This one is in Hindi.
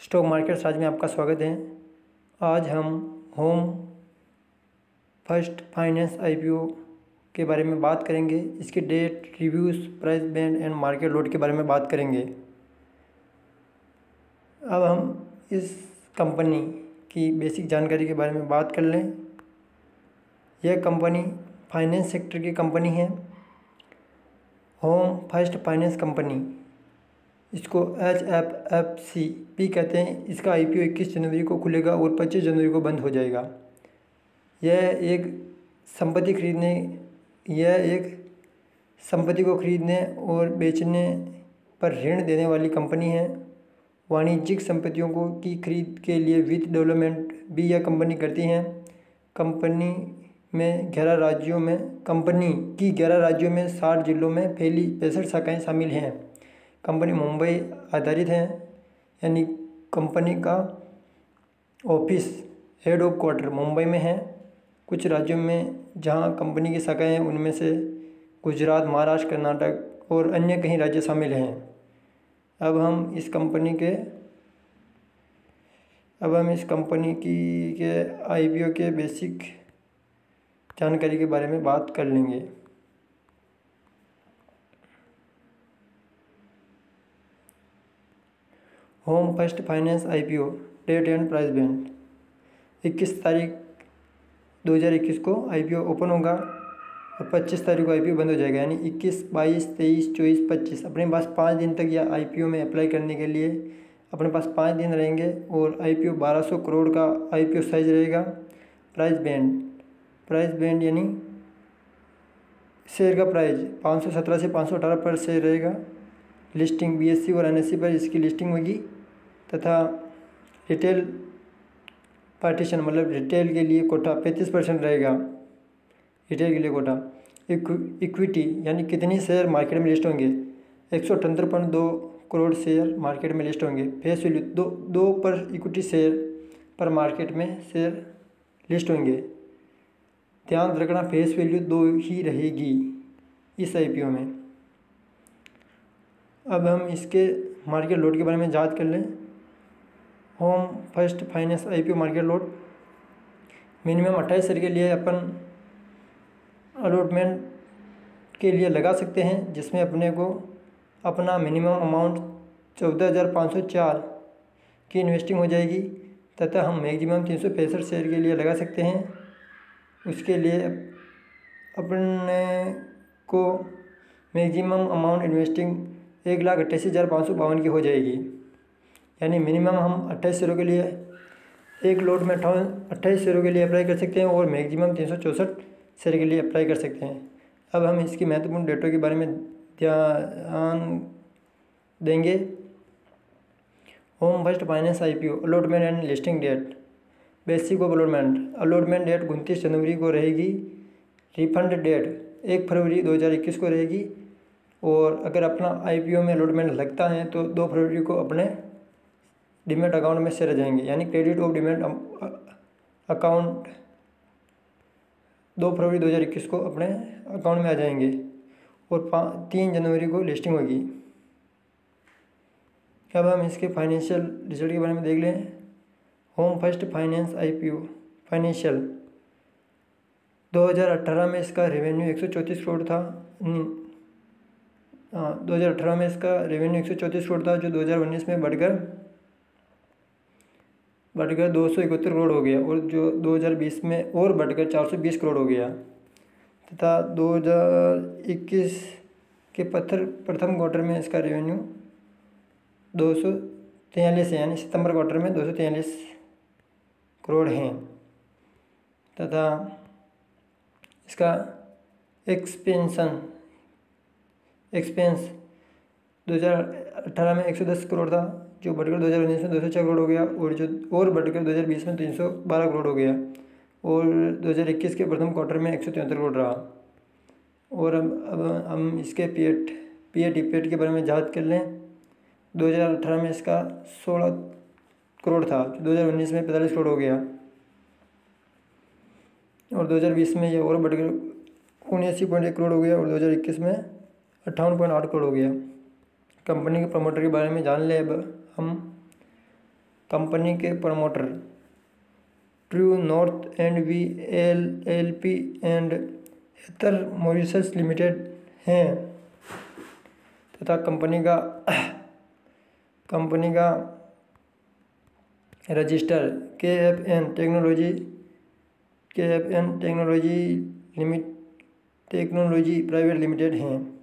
स्टॉक मार्केट आज में आपका स्वागत है। आज हम होम फर्स्ट फाइनेंस आईपीओ के बारे में बात करेंगे। इसकी date, reviews, price band and market lot के बारे में बात करेंगे। अब हम इस कंपनी की बेसिक जानकारी के बारे में बात कर लें। यह कंपनी फाइनेंस सेक्टर की कंपनी है। होम फर्स्ट फाइनेंस कंपनी, इसको HFFCP कहते हैं। इसका आईपीओ 21 जनवरी को खुलेगा और 25 जनवरी को बंद हो जाएगा। यह एक संपत्ति को खरीदने और बेचने पर ऋण देने वाली कंपनी है। वाणिज्यिक संपत्तियों को की खरीद के लिए वित्त डेवलपमेंट भी यह कंपनी करती है। कंपनी की 11 राज्यों में 60 जिलों में फैली 65 शाखाएँ शामिल हैं। कंपनी मुंबई आधारित है, यानी कंपनी का office head of quarter Mumbai में है। कुछ राज्यों में जहां कंपनी की शाखाएं हैं उनमें से गुजरात, महाराष्ट्र, कर्नाटक और अन्य कई राज्य शामिल हैं। अब हम इस कंपनी के आईपीओ के बेसिक जानकारी के बारे में बात कर लेंगे। Home first finance IPO date and price band. 21 तारीख 2021 को आईपीओ ओपन होगा और 25 तारीख को आईपीओ बंद हो जाएगा, यानी 21, 22, 23, 24, 25 अपने पास 5 दिन तक या आईपीओ में अप्लाई करने के लिए अपने पास 5 दिन रहेंगे। और आईपीओ 1200 करोड़ का आईपीओ साइज रहेगा। प्राइस बैंड यानी शेयर का प्राइस 517 से 518 पर शेयर रहेगा। लिस्टिंग BSE और NSE पर इसकी लिस्टिंग होगी तथा रिटेल पार्टीशन मतलब रिटेल के लिए कोटा 35% रहेगा। रिटेल के लिए कोटा। इक्विटी यानी कितनी शेयर मार्केट में लिस्ट होंगे, 178.2 करोड़ शेयर मार्केट में लिस्ट होंगे। फेस वैल्यू दो पर इक्विटी शेयर पर मार्केट में शेयर लिस्ट होंगे। ध्यान रखना, फेस वैल्यू 2 ही रहेगी इस आईपीओ में। अब हम इसके मार्केट लोड के बारे में जांच कर लें। Home first finance IPO market lot minimum 28 share के लिए अपन अलॉटमेंट के लिए लगा सकते हैं, जिसमें अपने को अपना मिनिमम अमाउंट 14,504 की इन्वेस्टिंग हो जाएगी तथा हम मैक्सिमम 365 शेयर के लिए लगा सकते हैं। उसके लिए अपने को मैक्सिमम अमाउंट इन्वेस्टिंग 1,88,552 की हो जाएगी। यानी मिनिमम हम 28 शेयरों के लिए एक लोट में 28 शेयरों के लिए अप्लाई कर सकते हैं और मैक्सिमम 364 शेयर के लिए अप्लाई कर सकते हैं। अब हम इसकी महत्वपूर्ण डेटों के बारे में ध्यान देंगे। Home first finance IPO allotment and listing date. Basic of allotment date 29 जनवरी को रहेगी। रिफंड डेट 1 फरवरी 2021 को रहेगी। और अगर अपना आईपीओ में अलॉटमेंट लगता है तो 2 फरवरी को अपने डीमैट अकाउंट में शेयर आ जाएंगे, यानी क्रेडिट ऑफ डीमैट अकाउंट 2 फरवरी 2021 को अपने अकाउंट में आ जाएंगे। और 3 जनवरी को लिस्टिंग होगी। अब हम इसके फाइनेंशियल रिजल्ट के बारे में देख लें। Home first finance IPO financial 2018 में इसका रेवेन्यू 134 करोड़ था। 2018 में इसका रेवेन्यू 134 करोड़ था, जो 2019 में बढ़कर 271 करोड़ हो गया और जो 2020 में और बढ़कर 420 करोड़ हो गया तथा 2021 के प्रथम क्वार्टर में इसका रेवेन्यू 243 है, यानी सितंबर क्वार्टर में 243 करोड़ हैं तथा इसका एक्सपेंस 2018 में 110 करोड़ था, जो बढ़कर 2019 में 206 करोड़ हो गया और जो और बढ़कर 2020 में 312 करोड़ हो गया और 2021 के प्रथम क्वार्टर में 173 करोड़ रहा। और अब हम इसके PAT के बारे में जांच कर लें। 2018 में इसका 16 करोड़ था, जो 2019 में 45 करोड़ हो गया और 2020 में यह और बढ़कर 79.1 करोड़ हो गया और 2021 में 58.8 करोड़ हो गया। कंपनी के प्रमोटर के बारे में जान ले अब हम। कंपनी के promoter true north and V L P and Aether Mauritius limited हैं तथा कंपनी का register KFN technology private limited हैं।